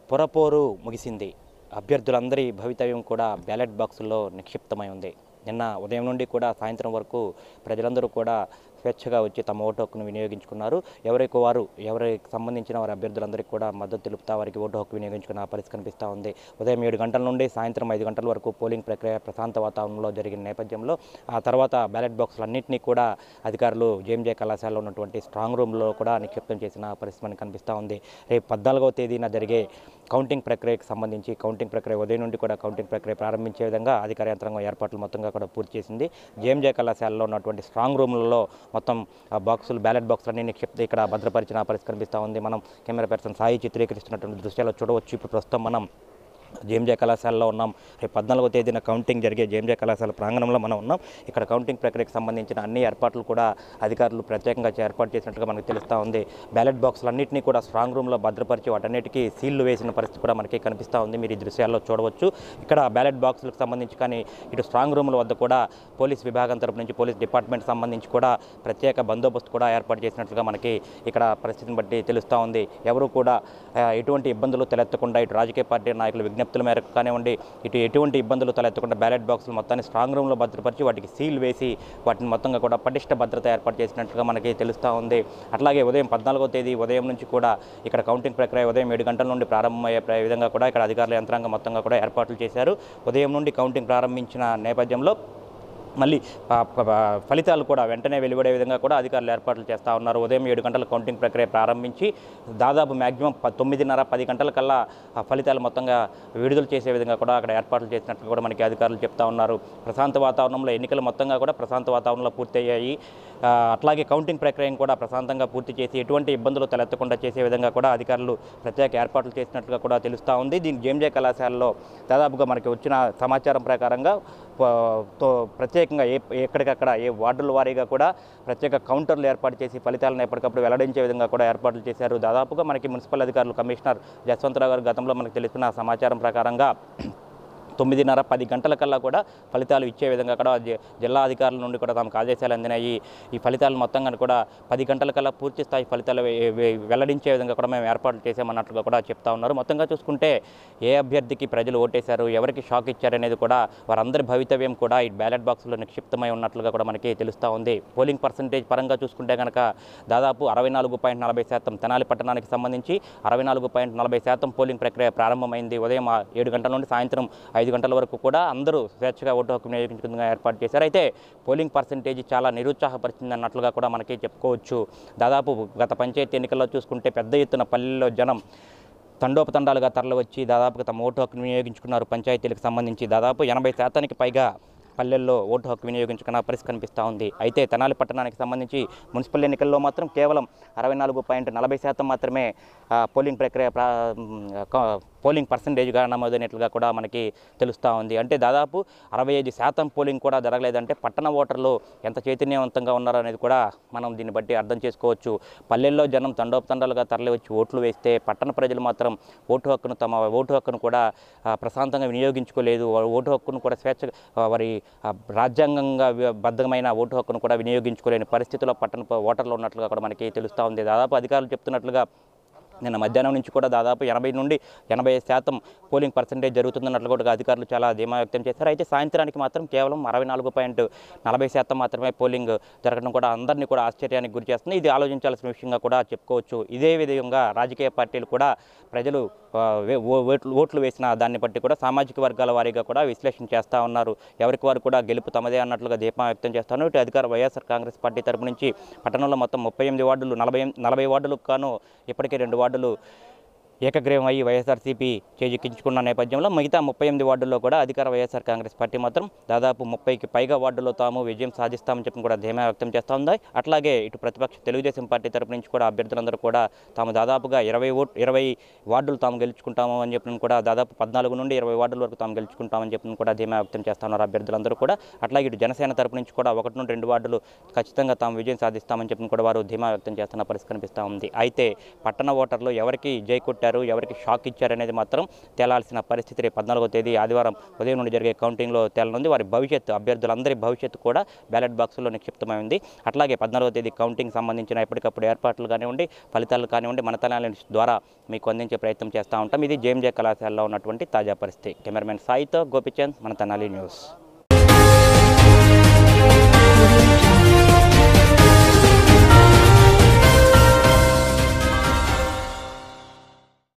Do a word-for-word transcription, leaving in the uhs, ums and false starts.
పొరపోరు ముగిసింది. అభ్యర్థులందరి భవితవ్యం కూడా బ్యాలెట్ బాక్సుల్లో నిక్షిప్తమై ఉంది. నిన్న ఉదయం నుండి కూడా సాయంత్రం వరకు ప్రజలందరూ కూడా స్వేచ్ఛగా వచ్చి తమ ఓటు హక్కును వినియోగించుకున్నారు. ఎవరికి వారు ఎవరికి సంబంధించిన వారి అభ్యర్థులందరికీ కూడా మద్దతు తెలుపుతా వారికి ఓటు హక్కు వినియోగించుకున్న పరిస్థితి కనిపిస్తూ ఉంది. ఉదయం ఏడు గంటల నుండి సాయంత్రం ఐదు గంటల వరకు పోలింగ్ ప్రక్రియ ప్రశాంత వాతావరణంలో జరిగిన నేపథ్యంలో ఆ తర్వాత బ్యాలెట్ బాక్సులన్నింటినీ కూడా అధికారులు జేఎంజే కళాశాలలో ఉన్నటువంటి స్ట్రాంగ్ రూమ్లో కూడా నిక్షిప్తం చేసిన పరిస్థితి మనకు కనిపిస్తూ ఉంది. రేపు పద్నాలుగవ తేదీన జరిగే కౌంటింగ్ ప్రక్రియకు సంబంధించి కౌంటింగ్ ప్రక్రియ ఉదయం నుండి కూడా కౌంటింగ్ ప్రక్రియ ప్రారంభించే విధంగా అధికార యంత్రాంగం ఏర్పాట్లు మొత్తంగా కూడా పూర్తి చేసింది. జేఎంజే కళాశాలలో ఉన్నటువంటి స్ట్రాంగ్ రూమ్లలో మొత్తం బాక్సులు బ్యాలెట్ బాక్సులన్నీ నిక్షిప్త ఇక్కడ భద్రపరిచిన పరిస్థితి కనిపిస్తూ ఉంది. మనం కెమెరా పర్సన్ సాయి చిత్రీకరిస్తున్నటువంటి దృశ్యాలు చూడవచ్చు. ఇప్పుడు ప్రస్తుతం మనం జేఎంజే కళాశాలలో ఉన్నాం. రేపు పద్నాలుగో తేదీన కౌంటింగ్ జరిగే జేఎంజే కళాశాల ప్రాంగణంలో మనం ఉన్నాం. ఇక్కడ కౌంటింగ్ ప్రక్రియకు సంబంధించిన అన్ని ఏర్పాట్లు కూడా అధికారులు ప్రత్యేకంగా ఏర్పాటు చేసినట్లుగా మనకు తెలుస్తూ ఉంది. బ్యాలెట్ బాక్సులన్నింటినీ కూడా స్ట్రాంగ్ రూమ్లో భద్రపరిచి వాటన్నిటికీ సీళ్లు వేసిన పరిస్థితి కూడా మనకి కనిపిస్తూ ఉంది. మీరు ఈ దృశ్యాల్లో చూడవచ్చు. ఇక్కడ బ్యాలెట్ బాక్సులకు సంబంధించి కానీ ఇటు స్ట్రాంగ్ రూముల వద్ద కూడా పోలీస్ విభాగం తరపు నుంచి పోలీస్ డిపార్ట్మెంట్ సంబంధించి కూడా ప్రత్యేక బందోబస్తు కూడా ఏర్పాటు చేసినట్లుగా మనకి ఇక్కడ పరిస్థితిని బట్టి తెలుస్తూ ఉంది. ఎవరు కూడా ఎటువంటి ఇబ్బందులు తలెత్తకుండా ఇటు రాజకీయ పార్టీ నాయకులు విజ్ఞప్తుల మేరకు కానివ్వండి, ఇటు ఎటువంటి ఇబ్బందులు తలెత్తకుండా బ్యాలెట్ బాక్సులు మొత్తాన్ని స్ట్రాంగ్ రూమ్లో భద్రపరిచి వాటికి సీల్ వేసి వాటిని మొత్తంగా కూడా పటిష్ట భద్రత ఏర్పాటు చేసినట్లుగా మనకి తెలుస్తూ ఉంది. అట్లాగే ఉదయం పద్నాలుగో తేదీ ఉదయం నుంచి కూడా ఇక్కడ కౌంటింగ్ ప్రక్రియ ఉదయం ఏడు గంటల నుండి ప్రారంభమయ్యే విధంగా కూడా ఇక్కడ అధికారుల యంత్రాంగం మొత్తంగా కూడా ఏర్పాట్లు చేశారు. ఉదయం నుండి కౌంటింగ్ ప్రారంభించిన నేపథ్యంలో మళ్ళీ ఫలితాలు కూడా వెంటనే వెలువడే విధంగా కూడా అధికారులు ఏర్పాట్లు చేస్తూ ఉన్నారు. ఉదయం ఏడు గంటల కౌంటింగ్ ప్రక్రియ ప్రారంభించి దాదాపు మ్యాక్సిమం తొమ్మిదిన్నర పది గంటల కల్లా ఫలితాలు మొత్తంగా విడుదల చేసే విధంగా కూడా అక్కడ ఏర్పాట్లు చేసినట్లు కూడా మనకి అధికారులు చెప్తా ఉన్నారు. ప్రశాంత వాతావరణంలో ఎన్నికలు మొత్తంగా కూడా ప్రశాంత వాతావరణంలో పూర్తయ్యాయి. అట్లాగే కౌంటింగ్ ప్రక్రియను కూడా ప్రశాంతంగా పూర్తి చేసి ఎటువంటి ఇబ్బందులు తలెత్తకుండా చేసే విధంగా కూడా అధికారులు ప్రత్యేక ఏర్పాట్లు చేసినట్లుగా కూడా తెలుస్తూ ఉంది. దీని జేఎంజే కళాశాలలో దాదాపుగా మనకి వచ్చిన సమాచారం ప్రకారంగా ప్రత్యేకంగా ఏ ఎక్కడికక్కడ ఏ వార్డుల వారీగా కూడా ప్రత్యేక కౌంటర్లు ఏర్పాటు చేసి ఫలితాలను ఎప్పటికప్పుడు వెల్లడించే విధంగా కూడా ఏర్పాట్లు చేశారు. దాదాపుగా మనకి మున్సిపల్ అధికారులు కమిషనర్ జస్వంతరావు గారు గతంలో మనకు తెలిసిన సమాచారం ప్రకారంగా తొమ్మిదిన్నర పది గంటల కల్లా కూడా ఫలితాలు ఇచ్చే విధంగా కూడా జిల్లా అధికారుల నుండి కూడా తమకు ఆదేశాలు అందినాయి. ఈ ఫలితాలు మొత్తంగా కూడా పది గంటల కల్లా పూర్తి స్థాయి ఫలితాలు వెల్లడించే విధంగా కూడా మేము ఏర్పాట్లు చేసామన్నట్లుగా కూడా చెప్తా ఉన్నారు. మొత్తంగా చూసుకుంటే ఏ అభ్యర్థికి ప్రజలు ఓటేశారు, ఎవరికి షాక్ ఇచ్చారనేది కూడా వారందరి భవితవ్యం కూడా ఈ బ్యాలెట్ బాక్సులో నిక్షిప్తమై ఉన్నట్లుగా కూడా మనకి తెలుస్తూ ఉంది. పోలింగ్ పర్సంటేజ్ పరంగా చూసుకుంటే కనుక దాదాపు అరవై నాలుగు పాయింట్ నలభై శాతం తెనాలి పట్టణానికి సంబంధించి అరవై నాలుగు పాయింట్ నలభై శాతం పోలింగ్ ప్రక్రియ ప్రారంభమైంది. ఉదయం ఏడు గంటల నుండి సాయంత్రం ఐదు గంటల వరకు కూడా అందరూ స్వేచ్ఛగా ఓటు హక్కు వినియోగించుకునేందుకు ఏర్పాటు చేశారు. అయితే పోలింగ్ పర్సంటేజ్ చాలా నిరుత్సాహపరిచింది అన్నట్లుగా కూడా మనకి చెప్పుకోవచ్చు. దాదాపు గత పంచాయతీ ఎన్నికల్లో చూసుకుంటే పెద్ద ఎత్తున పల్లెల్లో జనం తండోపతండాలుగా తరలివచ్చి దాదాపుగా తమ ఓటు హక్కును వినియోగించుకున్నారు. పంచాయతీలకు సంబంధించి దాదాపు ఎనభై శాతానికి పైగా పల్లెల్లో ఓటు హక్కు వినియోగించుకున్న పరిస్థితి కనిపిస్తూ ఉంది. అయితే తెనాలి పట్టణానికి సంబంధించి మున్సిపల్ ఎన్నికల్లో మాత్రం కేవలం అరవై నాలుగు పాయింట్ నలభై శాతం మాత్రమే పోలింగ్ ప్రక్రియ పోలింగ్ పర్సంటేజ్గా నమోదైనట్లుగా కూడా మనకి తెలుస్తూ ఉంది. అంటే దాదాపు అరవై ఐదు శాతం పోలింగ్ కూడా జరగలేదంటే పట్టణ ఓటర్లు ఎంత చైతన్యవంతంగా ఉన్నారో అనేది కూడా మనం దీన్ని బట్టి అర్థం చేసుకోవచ్చు. పల్లెల్లో జనం తండోపతండాలుగా తరలి వచ్చి ఓట్లు వేస్తే పట్టణ ప్రజలు మాత్రం ఓటు హక్కును తమ ఓటు హక్కును కూడా ప్రశాంతంగా వినియోగించుకోలేదు. ఓటు హక్కును కూడా స్వేచ్ఛ వారి రాజ్యాంగంగా బద్ధమైన ఓటు హక్కును కూడా వినియోగించుకోలేని పరిస్థితిలో పట్టణ ఓటర్లు ఉన్నట్లుగా కూడా మనకి తెలుస్తూ ఉంది. దాదాపు అధికారులు చెప్తున్నట్లుగా నిన్న మధ్యాహ్నం నుంచి కూడా దాదాపు ఎనభై నుండి ఎనభై శాతం పోలింగ్ పర్సంటేజ్ జరుగుతుందన్నట్లు కూడా అధికారులు చాలా ధీమా వ్యక్తం చేశారు. అయితే సాయంత్రానికి మాత్రం కేవలం అరవై నాలుగు పాయింట్ నలభై శాతం మాత్రమే పోలింగ్ జరగడం కూడా అందరినీ కూడా ఆశ్చర్యానికి గురి చేస్తుంది. ఇది ఆలోచించాల్సిన విషయంగా కూడా చెప్పుకోవచ్చు. ఇదే విధంగా రాజకీయ పార్టీలు కూడా ప్రజలు ఓట్లు వేసిన దాన్ని బట్టి కూడా సామాజిక వర్గాల వారీగా కూడా విశ్లేషణ చేస్తూ ఉన్నారు. ఎవరికి వారు కూడా గెలుపు తమదే అన్నట్లుగా ధీమా వ్యక్తం చేస్తున్నారు. ఇటు అధికార వైఎస్ఆర్ కాంగ్రెస్ పార్టీ తరపు నుంచి పట్టణంలో మొత్తం ముప్పై ఎనిమిది వార్డులు నలభై నలభై వార్డులకు గాను ఇప్పటికే రెండు వార్డులు ఏకగ్రీవం అయ్యి వైఎస్ఆర్సీపీ చేజిక్కించుకున్న నేపథ్యంలో మిగతా ముప్పై ఎనిమిది వార్డుల్లో కూడా అధికార వైఎస్ఆర్ కాంగ్రెస్ పార్టీ మాత్రం దాదాపు ముప్పైకి పైగా వార్డుల్లో తాము విజయం సాధిస్తామని చెప్పి కూడా ధీమా వ్యక్తం చేస్తూ ఉంది. అట్లాగే ఇటు ప్రతిపక్ష తెలుగుదేశం పార్టీ తరపు నుంచి కూడా అభ్యర్థులందరూ కూడా తాము దాదాపుగా ఇరవై ఓట్ ఇరవై వార్డులు తాము గెలుచుకుంటాము అని చెప్పిన కూడా దాదాపు పద్నాలుగు నుండి ఇరవై వార్డుల వరకు తాము గెలుచుకుంటామని చెప్పిన కూడా ధీమా వ్యక్తం చేస్తున్నారు అభ్యర్థులందరూ కూడా. అట్లాగే ఇటు జనసేన తరపు నుంచి కూడా ఒకటి నుండి రెండు వార్డులు ఖచ్చితంగా తాము విజయం సాధిస్తామని చెప్పిన కూడా వారు ధీమా వ్యక్తం చేస్తున్న పరిస్థితి కనిపిస్తూ ఉంది. అయితే పట్టణ ఓటర్లు ఎవరికి జై కొట్టారు పెట్టారు, ఎవరికి షాక్ ఇచ్చారనేది మాత్రం తేలాల్సిన పరిస్థితి రేపు పద్నాలుగో తేదీ ఆదివారం ఉదయం నుండి జరిగే కౌంటింగ్లో తేలనుంది. వారి భవిష్యత్తు అభ్యర్థులందరి భవిష్యత్తు కూడా బ్యాలెట్ బాక్సుల్లో నిక్షిప్తమైంది. అట్లాగే పద్నాలుగో తేదీ కౌంటింగ్ సంబంధించిన ఎప్పటికప్పుడు ఏర్పాట్లు కానివ్వండి, ఫలితాలు కానివ్వండి, మన తెనాలి న్యూస్ ద్వారా మీకు అందించే ప్రయత్నం చేస్తూ ఉంటాం. ఇది జేఎంజే కళాశాలలో ఉన్నటువంటి తాజా పరిస్థితి. కెమెరామెన్ సాయితో గోపిచంద్, మన తెనాలి న్యూస్.